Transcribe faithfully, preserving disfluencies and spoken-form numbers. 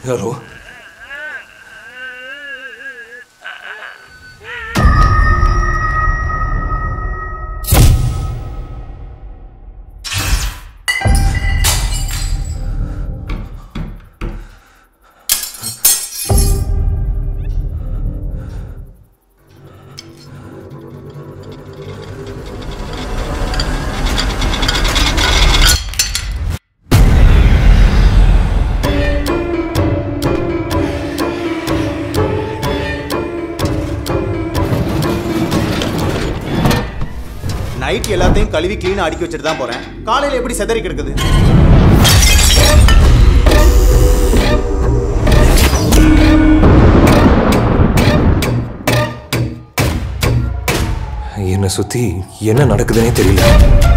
Hello night எல்லாத்தையும் கழுவி கிளீனா அடுக்கி வச்சுட்டு தான் போறேன். காலையில எப்படி செதறி கிடக்குது? என்னை சுத்தி என்ன நடக்குதுன்னே தெரியல.